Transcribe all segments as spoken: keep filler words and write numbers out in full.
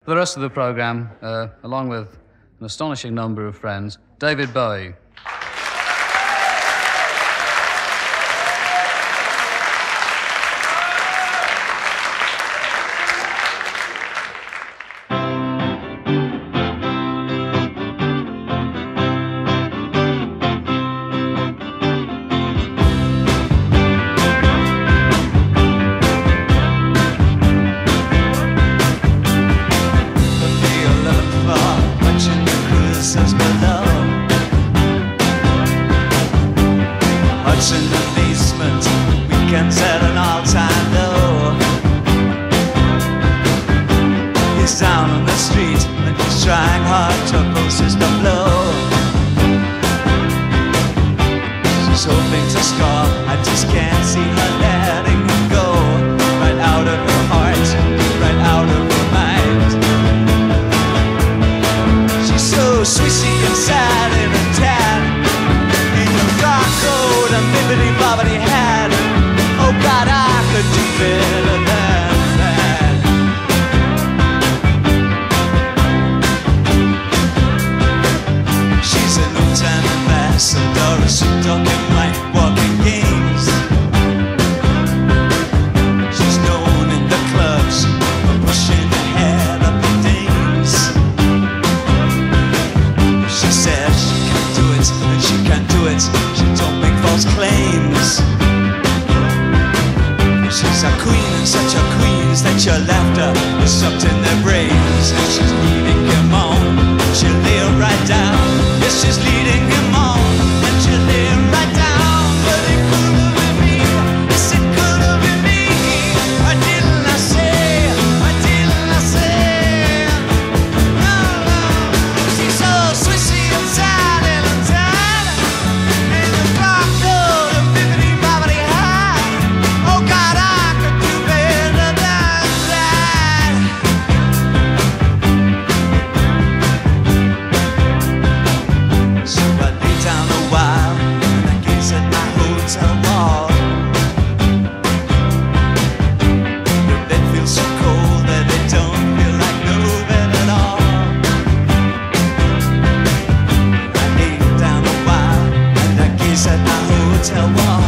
For the rest of the program, uh, along with an astonishing number of friends, David Bowie. In the basement, weekends at an all-time low. He's down on the street and he's trying hard to post his blow. She's hoping to score, I just can't see her letting him go. Right out of her heart, right out of her mind. She's so swishy and sad in a tan, in the dark coat and bibbidi bobbidi hat. Oh God, I could do better than that. She's an old-time ambassador, a suit talking white walking games. She's known in the clubs for pushing ahead of the dames. She says she can do it, and she can do it. She don't make false claims. She's a queen, and such a queen that your laughter is sucked in their brains. And she's leading him on, and she'll lay her right down. Yes, she's leading him on, and she'll lay her right down. But it could have been me, yes it could have been me. Why didn't I say, why didn't I say? No, no, she's so swishy and sad and untied, in the dark coat and bibbidi bobbidi hat. Oh God, I could do better than that. So I lay down a while and I gaze at my hotel wall. The bed feels so cold that it don't feel like no bed at all. I lay down a while and I gaze at my hotel wall.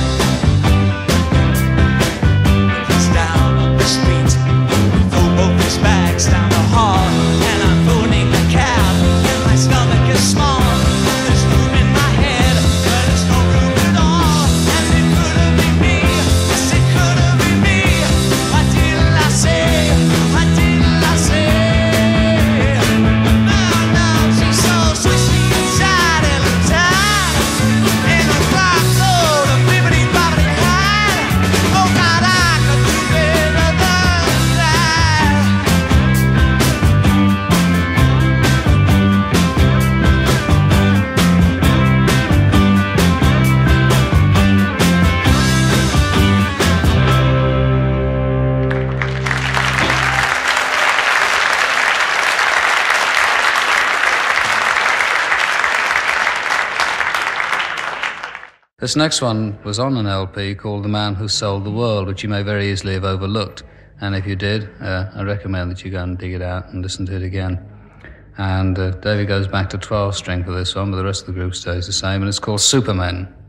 He's down on the street, throw both his bags down the hall, and I'm phoning a cab, and my stomach is small. There's room in my head, but there's no room at all. And it could have been me, yes it could have been me. Why didn't I say, why didn't I say? No, no, she's so swishy and sad and untied, in a dark coat and bibbidi bobbidi hat. Oh God, I could do better than that. This next one was on an L P called The Man Who Sold the World, which you may very easily have overlooked. And if you did, uh, I recommend that you go and dig it out and listen to it again. And uh, David goes back to twelve string for this one, but the rest of the group stays the same, and it's called Superman.